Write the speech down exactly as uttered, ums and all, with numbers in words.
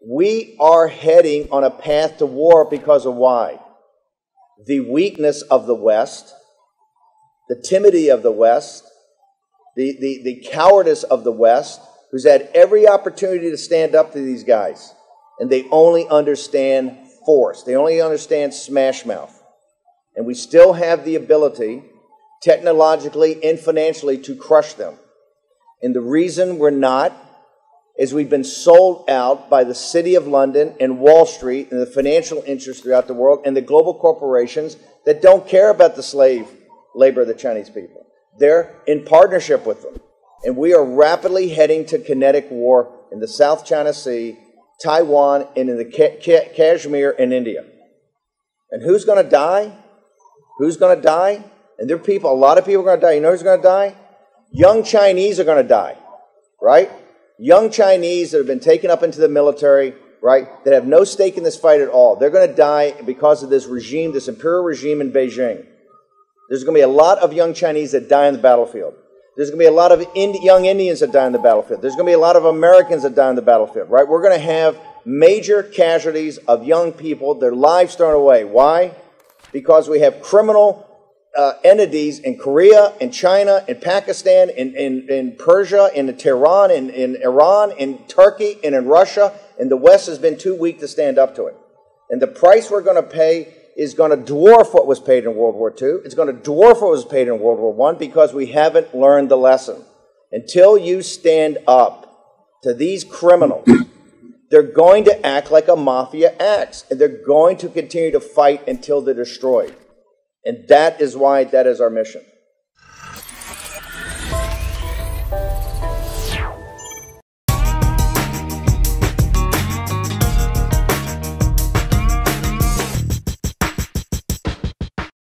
We are heading on a path to war because of why? The weakness of the West, the timidity of the West, the, the, the cowardice of the West, who's had every opportunity to stand up to these guys. And they only understand force. They only understand smash mouth. And we still have the ability, technologically and financially, to crush them. And the reason we're not is we've been sold out by the City of London and Wall Street and the financial interests throughout the world and the global corporations that don't care about the slave labor of the Chinese people. They're in partnership with them. And we are rapidly heading to kinetic war in the South China Sea, Taiwan, and in the Ka Ka Kashmir in India. And who's going to die? Who's going to die? And there are people, a lot of people are going to die. You know who's going to die? Young Chinese are going to die, right? Young Chinese that have been taken up into the military, right, that have no stake in this fight at all. They're going to die because of this regime, this imperial regime in Beijing. There's going to be a lot of young Chinese that die on the battlefield. There's going to be a lot of Indi- young Indians that die on the battlefield. There's going to be a lot of Americans that die on the battlefield, right? We're going to have major casualties of young people, their lives thrown away. Why? Because we have criminal uh, entities in Korea, in China, in Pakistan, in, in, in Persia, in Tehran, in, in Iran, in Turkey, and in Russia, and the West has been too weak to stand up to it. And the price we're going to pay is going to dwarf what was paid in World War Two. It's going to dwarf what was paid in World War One because we haven't learned the lesson. Until you stand up to these criminals, they're going to act like a mafia acts, and they're going to continue to fight until they're destroyed. And that is why that is our mission.